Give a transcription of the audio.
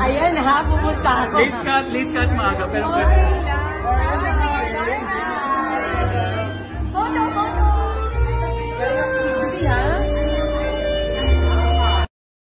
Ayan ha, pupunta ako. Late cut maaga, pero Okay lang.